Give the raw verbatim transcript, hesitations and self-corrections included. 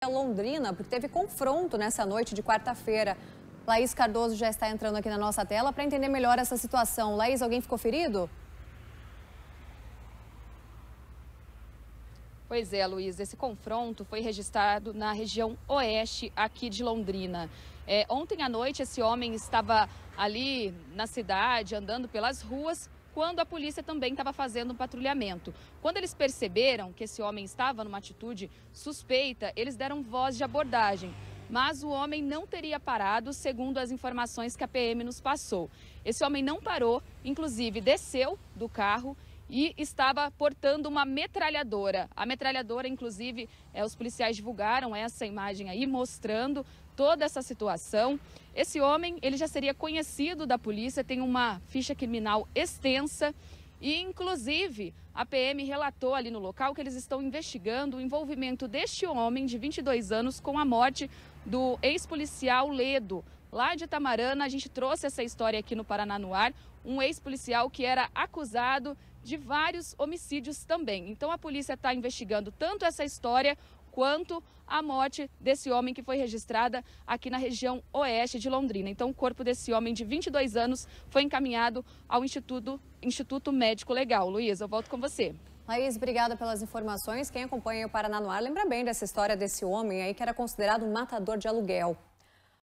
Londrina, porque teve confronto nessa noite de quarta-feira. Laís Cardoso já está entrando aqui na nossa tela para entender melhor essa situação. Laís, alguém ficou ferido? Pois é, Luiz, esse confronto foi registrado na região oeste aqui de Londrina. É, ontem à noite, esse homem estava ali na cidade, andando pelas ruas, quando a polícia também estava fazendo um patrulhamento. Quando eles perceberam que esse homem estava numa atitude suspeita, eles deram voz de abordagem. Mas o homem não teria parado, segundo as informações que a P M nos passou. Esse homem não parou, inclusive desceu do carro e estava portando uma metralhadora. A metralhadora, inclusive, é, os policiais divulgaram essa imagem aí, mostrando toda essa situação. Esse homem, ele já seria conhecido da polícia, tem uma ficha criminal extensa e, inclusive, a P M relatou ali no local que eles estão investigando o envolvimento deste homem de vinte e dois anos com a morte do ex-policial Ledo. Lá de Itamarana, a gente trouxe essa história aqui no Paraná no Ar, um ex-policial que era acusado de vários homicídios também. Então a polícia está investigando tanto essa história quanto a morte desse homem que foi registrada aqui na região oeste de Londrina. Então o corpo desse homem de vinte e dois anos foi encaminhado ao Instituto, Instituto Médico Legal. Luiz, eu volto com você. Laís, obrigada pelas informações. Quem acompanha o Paraná no Ar lembra bem dessa história desse homem aí que era considerado um matador de aluguel.